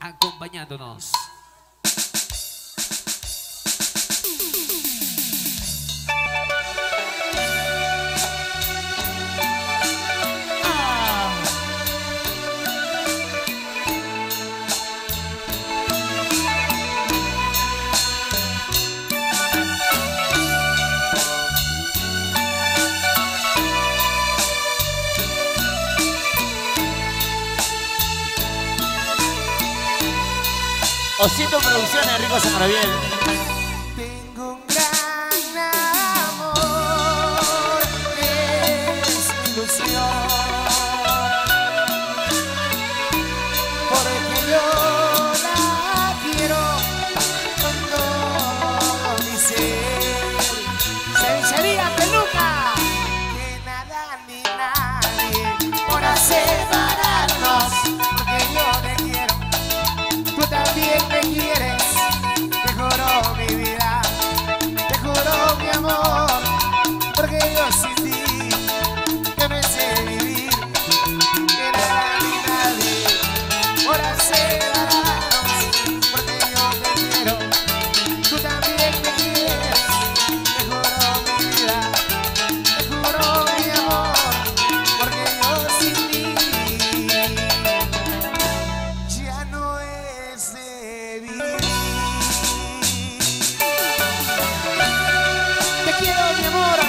acompañándonos. Osito Producciones, Rico Sangraviel. Tengo un gran amor, es mi ilusión, porque yo la quiero con todo mi ser. Sería peluca, que nada ni nadie podrá separarnos, porque yo te quiero. Tú también me quieres, te juro mi vida, te juro mi amor, porque yo sin ti, que me sé vivir, que nada ni nadie podrá separarnos, porque yo te quiero, tú también me quieres, te juro mi vida, te juro mi amor, porque yo sin ti ya no es de vivir. Te quiero, mi amor,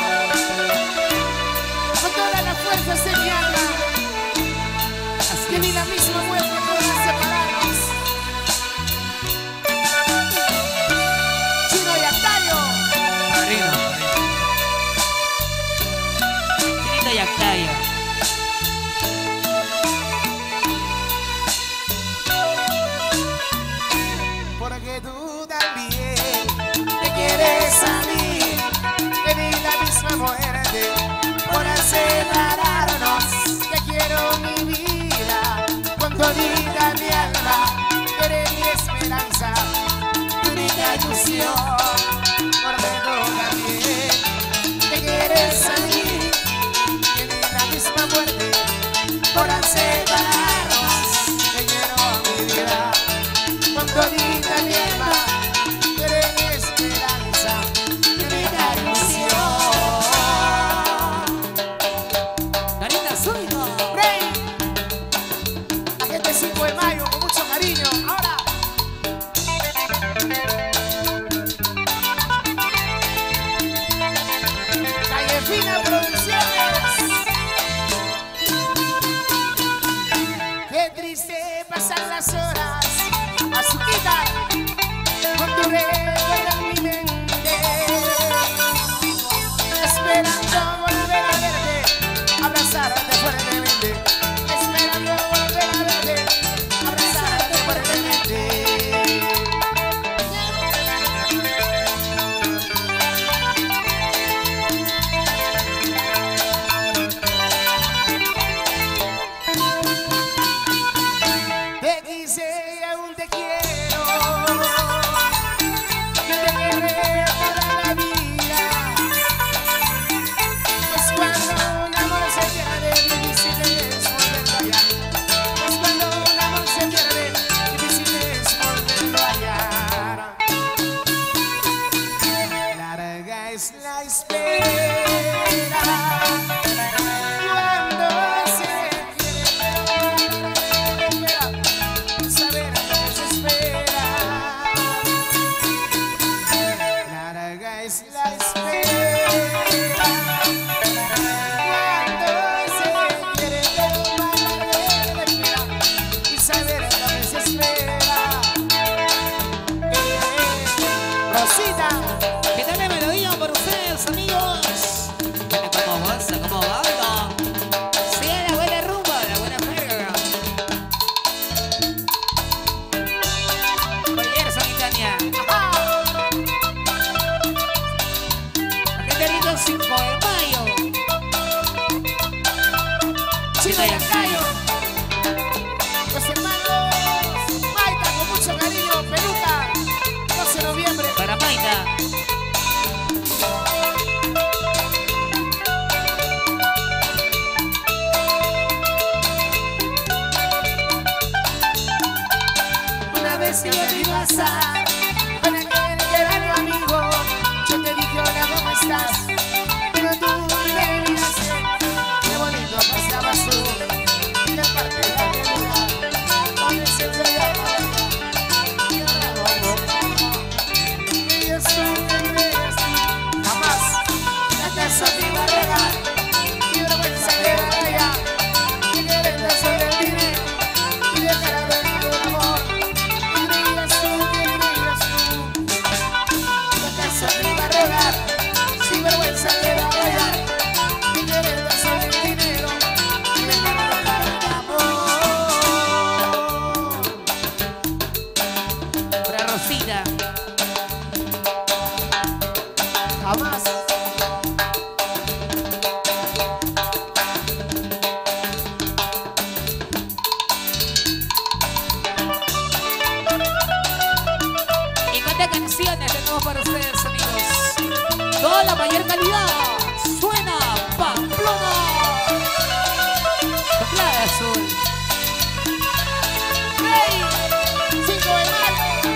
con todas las fuerzas de mi alma, que ni la misma muerte podrá separarnos. Chino y Octavio. Marino. Chinito y Octavio. Porque tú también te quieres a mí, que ni la misma muerte podrá separarnos. Te quiero mi vida, con todita mi alma, tú eres mi esperanza, tu única ilusión. Porque tú también te quieres a mí, que ni la misma muerte podrá separarnos. Te quiero mi vida, con todita mi alma, tú eres mi esperanza, mi única ilusión. Karina Zúñiga. Rey, la gente 5 de mayo, con mucho cariño. Ahora. Calle Fina Producciones. Qué triste pasan las horas, Azuquita, con tu recuerdo en mi mente, esperando volver a verte, abrazarte fuertemente, esperando volver a verte, abrazarte fuertemente. Te quise y aún te quiero, yo te querré toda la vida. Es cuando un amor se pierde, difícil es volverlo a hallar. Es cuando un amor se pierde, difícil es volverlo a hallar. Larga es la espera cuando se quiere, pero saber si yo te iba a pasar. Para que era tu amigo, yo te dije hola, ¿cómo estás? Pero tú me miraste, qué bonito pasabas tú. Y la parte de aquel lugar, donde se veía la y ahora no. Que yo soy que crees tú. Jamás la casa te iba a regar. Y vergüenza que vaya, y querer de sobre el dinero. Y dejar a ver el amor. Y creías tú, que creías tú. La casa te iba a regar. Sin vergüenza que vaya, y querer de sobre el dinero. Y dejar a ver el amor. Para Rosita. Jamás. ¿Y cuántas canciones tenemos para ustedes, amigos? Toda la mayor calidad. Suena Pamplona. Claro, azul. ¡Hey! 5 de mayo.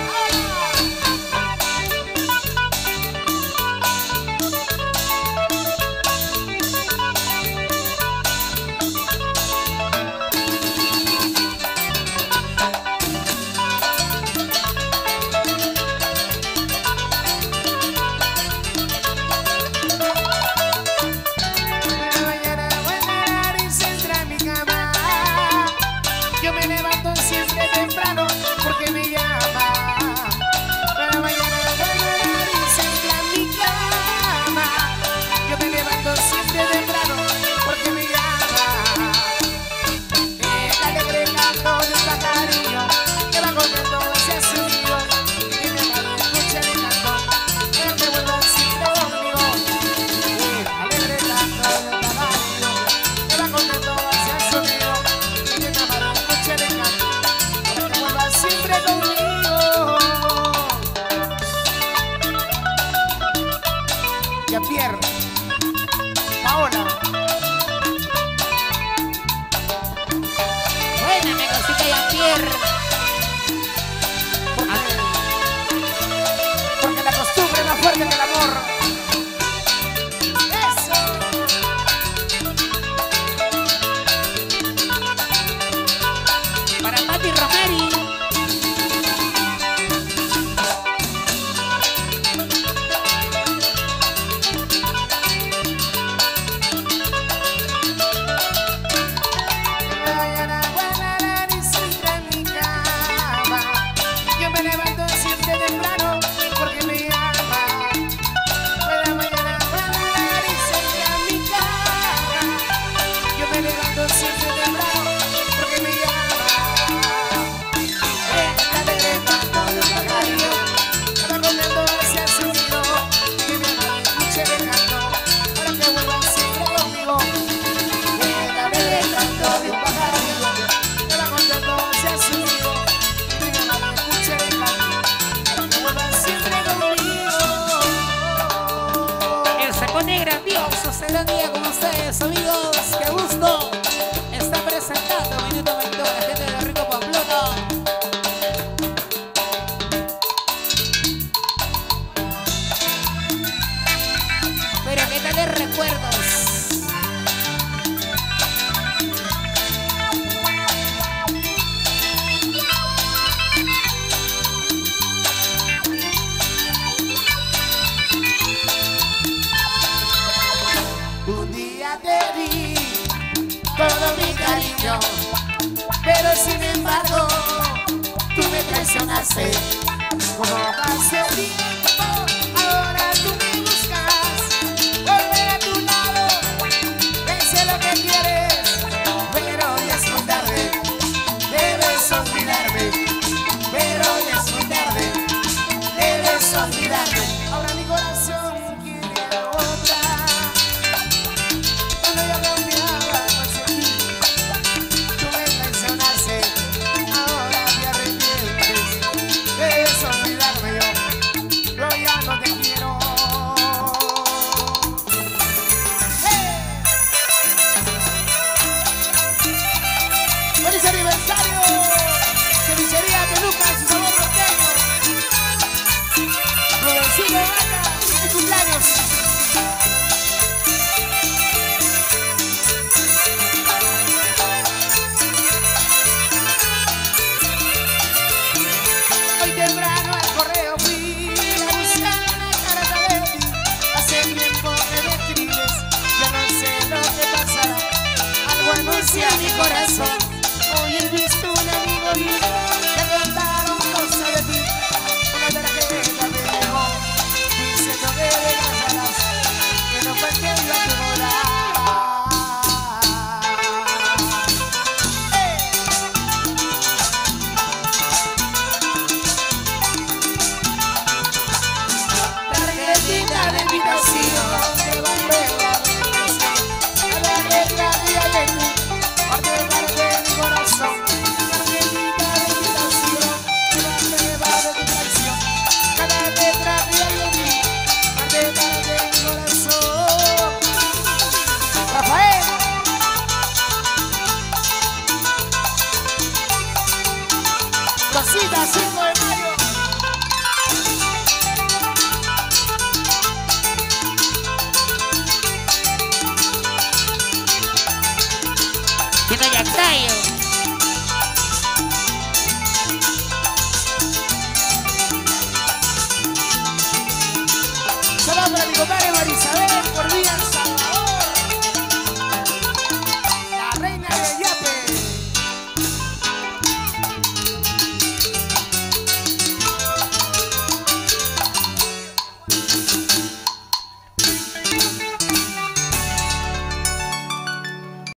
Una mañana buena nariz entra en mi cama. Yo me levanto siempre temprano porque me llama. Una mañana buena nariz entra en mi cama. Yo me levanto siempre temprano porque me llama. El alegre canto de un pajarillo que va contento hacia su nido. Y que me va a escuchar el canto para que vuelva siempre conmigo. Alegre canto de un pajarillo que va contento hacia su nido. Y que me va a escuchar el canto para que vuelva siempre conmigo. Jean-Pierre, Paola. Buena, mi cosita Jean-Pierre. Porque la costumbre es más fuerte que el amor. Eso. Para Pati Romeri. Una mañana buena nariz entra en mi cama. Yo me levanto siempre temprano porque me llama. Una mañana buena nariz entra en mi cama. Yo me levanto siempre temprano porque me llama. El alegre canto de un pajarillo que va contento hacia su nido. Que mi amor escuche el canto para que vuelva siempre conmigo. El alegre canto de un pajarillo que va contento hacia su nido. Que mi amor escuche el canto para que vuelva siempre conmigo. Se pone grandioso, será día con ustedes, amigos. Qué gusto. Está presentando Minuto 20 la gente de Rico Pamplona. Pero qué tal de recuerdos. Un día te di todo mi cariño, pero sin embargo tú me traicionaste. Como pasó el tiempo, ahora tú me buscas, volver a tu lado, sé lo que quieres, pero ya es muy tarde, debes olvidarme, pero ya es muy tarde, debes olvidarme. Ahora mi corazón quiere a otra. Cuando yo me olvidaba, no sé ti, tú me traicionaste, ahora te arrepientes, debes olvidarme yo. Casita 5 de mayo. Tiene Yactayo. Saludos para mi compadre Marisabel por Villa El Salvador. La reina de Yapi.